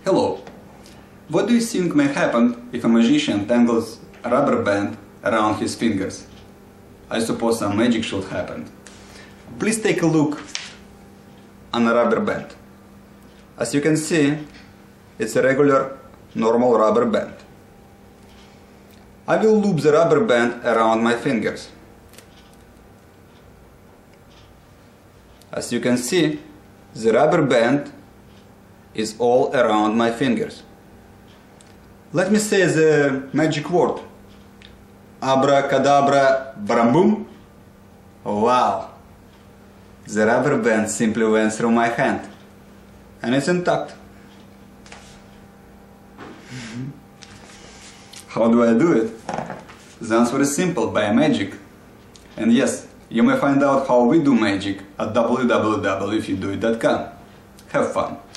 Hello. What do you think may happen if a magician tangles a rubber band around his fingers? I suppose some magic should happen. Please take a look on a rubber band. As you can see, it's a regular, normal rubber band. I will loop the rubber band around my fingers. As you can see, the rubber band is all around my fingers. Let me say the magic word. Abracadabra, bram-boom. Wow! The rubber band simply went through my hand. And it's intact. How do I do it? The answer is simple, by magic. And yes, you may find out how we do magic at www.ifyoudoit.com. Have fun!